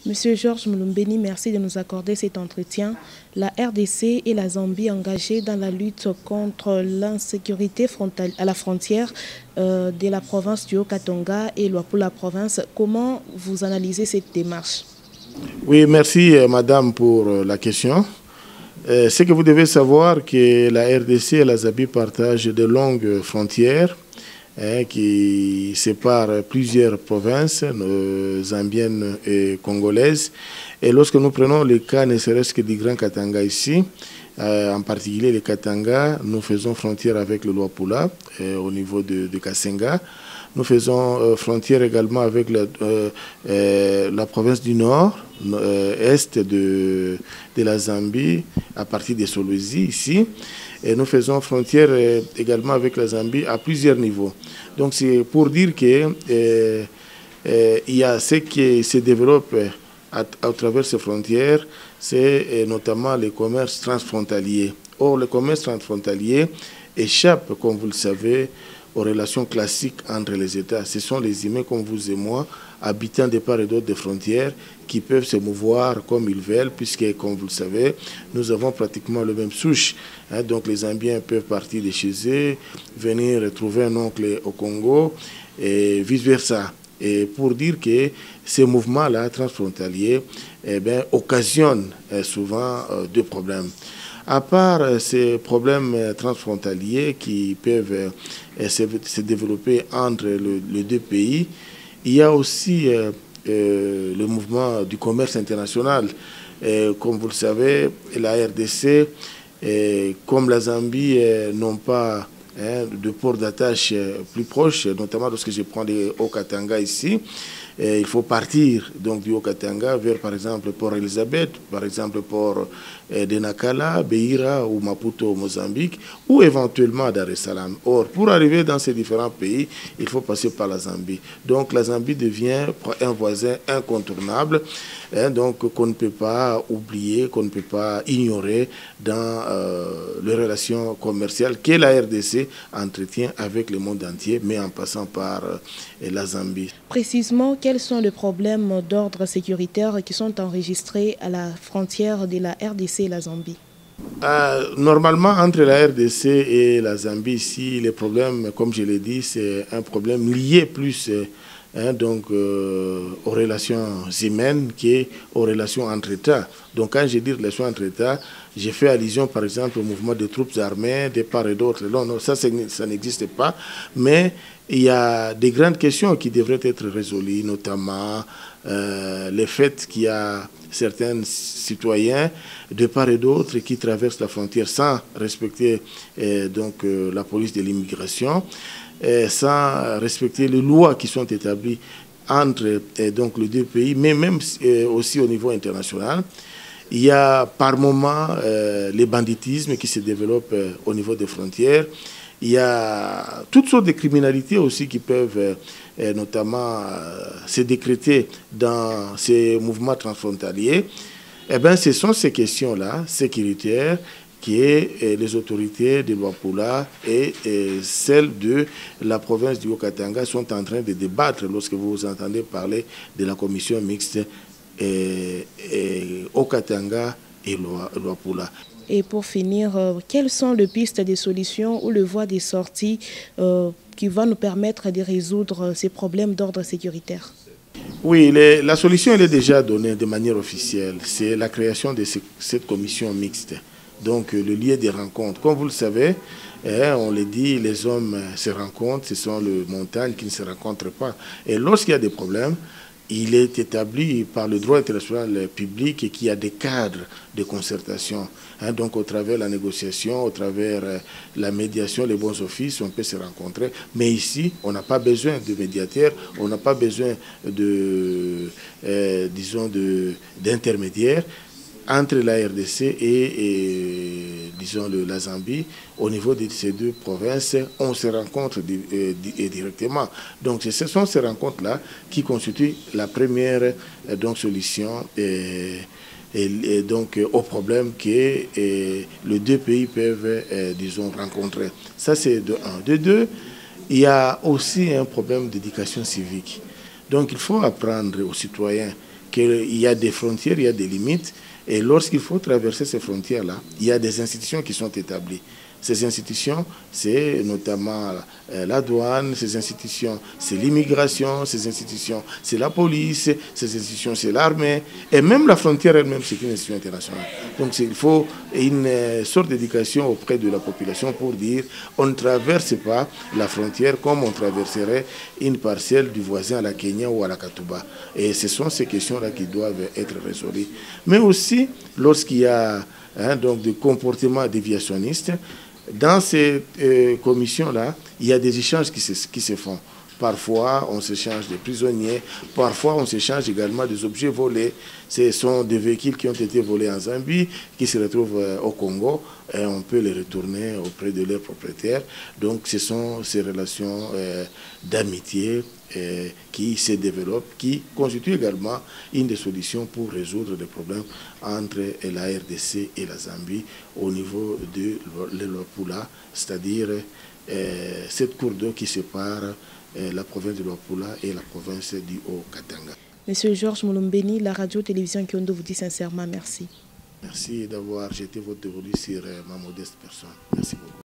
Monsieur Georges Mulumbeni, merci de nous accorder cet entretien. La RDC et la Zambie engagées dans la lutte contre l'insécurité à la frontière de la province du Haut-Katanga et pour la province. Comment vous analysez cette démarche? Oui, merci madame pour la question. C'est que vous devez savoir que la RDC et la Zambie partagent de longues frontières qui séparent plusieurs provinces zambiennes et congolaises. Et lorsque nous prenons le cas, ne serait-ce que du Grand Katanga ici, en particulier le Katanga, nous faisons frontière avec le Luapula au niveau de Kasenga. Nous faisons frontière également avec la province du Nord, est de la Zambie, à partir de Solwezi ici. Et nous faisons frontière également avec la Zambie à plusieurs niveaux. Donc c'est pour dire qu'il y a ce qui se développe à travers ces frontières, c'est notamment le commerce transfrontalier. Or, le commerce transfrontalier échappe, comme vous le savez, aux relations classiques entre les États. Ce sont les humains comme vous et moi, habitant de part et d'autre des frontières, qui peuvent se mouvoir comme ils veulent, puisque, comme vous le savez, nous avons pratiquement le même souche. Donc les Zambiens peuvent partir de chez eux, venir trouver un oncle au Congo, et vice-versa. Et pour dire que ces mouvements-là, transfrontaliers, occasionnent souvent deux problèmes. À part ces problèmes transfrontaliers qui peuvent se développer entre les deux pays, il y a aussi le mouvement du commerce international. Comme vous le savez, la RDC, comme la Zambie, n'ont pas de port d'attache plus proche, notamment lorsque je prends le Haut-Katanga ici. Il faut partir donc du Haut-Katanga vers, par exemple, Port Elizabeth, par exemple, Port de Nakala, Beira ou Maputo au Mozambique, ou éventuellement Dar es Salaam. Or, pour arriver dans ces différents pays, il faut passer par la Zambie. Donc, la Zambie devient un voisin incontournable, donc qu'on ne peut pas oublier, qu'on ne peut pas ignorer dans les relations commerciales que la RDC entretient avec le monde entier, mais en passant par la Zambie. Précisément, quels sont les problèmes d'ordre sécuritaire qui sont enregistrés à la frontière de la RDC et la Zambie? Normalement, entre la RDC et la Zambie, ici, les problèmes, comme je l'ai dit, c'est un problème lié plus aux relations humaines qu'aux relations entre États. Donc, quand je dis relations entre États, j'ai fait allusion, par exemple, au mouvement de troupes armées de part et d'autre. Non, ça n'existe pas. Mais il y a des grandes questions qui devraient être résolues, notamment le fait qu'il y a certains citoyens de part et d'autre qui traversent la frontière sans respecter la police de l'immigration, sans respecter les lois qui sont établies entre les deux pays, mais même aussi au niveau international. Il y a par moments les banditismes qui se développent au niveau des frontières. Il y a toutes sortes de criminalités aussi qui peuvent notamment se décréter dans ces mouvements transfrontaliers. Eh bien, ce sont ces questions-là, sécuritaires, que les autorités de Luapula et celles de la province du Haut-Katanga sont en train de débattre lorsque vous entendez parler de la commission mixte Haut-Katanga et Luapula. Et pour finir, quelles sont les pistes de solutions ou les voies de sortie qui vont nous permettre de résoudre ces problèmes d'ordre sécuritaire? Oui, la solution elle est déjà donnée de manière officielle. C'est la création de cette commission mixte. Donc le lieu des rencontres. Comme vous le savez, on le dit, les hommes se rencontrent, ce sont les montagnes qui ne se rencontrent pas. Et lorsqu'il y a des problèmes, il est établi par le droit international public qu'il y a des cadres de concertation. Donc, au travers de la négociation, au travers la médiation, les bons offices, on peut se rencontrer. Mais ici, on n'a pas besoin de médiateurs, on n'a pas besoin d'intermédiaires entre la RDC et la Zambie. Au niveau de ces deux provinces, on se rencontre directement. Donc, ce sont ces rencontres-là qui constituent la première solution aux problèmes que les deux pays peuvent, rencontrer. Ça, c'est de un. De deux, il y a aussi un problème d'éducation civique. Donc, il faut apprendre aux citoyens qu'il y a des frontières, il y a des limites. Et lorsqu'il faut traverser ces frontières-là, il y a des institutions qui sont établies. Ces institutions, c'est notamment la douane, ces institutions, c'est l'immigration, ces institutions, c'est la police, ces institutions, c'est l'armée, et même la frontière elle-même, c'est une institution internationale. Donc il faut une sorte d'éducation auprès de la population pour dire on ne traverse pas la frontière comme on traverserait une parcelle du voisin à la Kenya ou à la Katouba. Et ce sont ces questions-là qui doivent être résolues. Mais aussi, lorsqu'il y a donc des comportements déviationnistes, dans ces commissions-là, il y a des échanges qui se font. Parfois, on s'échange des prisonniers. Parfois, on s'échange également des objets volés. Ce sont des véhicules qui ont été volés en Zambie, qui se retrouvent au Congo, et on peut les retourner auprès de leurs propriétaires. Donc, ce sont ces relations d'amitié qui se développent, qui constituent également une des solutions pour résoudre les problèmes entre la RDC et la Zambie au niveau de l'Luapula, c'est-à-dire cette cour d'eau qui sépare la province de Luapula et la province du Haut-Katanga. Monsieur Georges Molombeni, la radio-télévision Kiondo vous dit sincèrement merci. Merci d'avoir jeté votre dévolu sur ma modeste personne. Merci beaucoup.